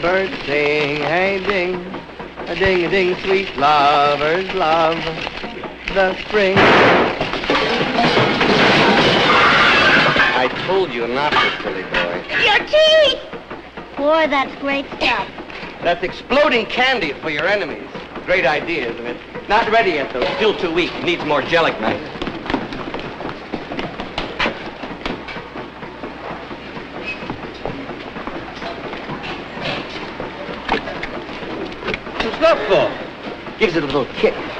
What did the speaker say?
birds sing, hey ding, a ding, sweet lovers love the spring. I told you not to, silly boy. Your teeth! Boy, that's great stuff. That's exploding candy for your enemies. Great idea, isn't it? Not ready yet, though. Still too weak. Needs more gelic matter. What's that for? Gives it a little kick.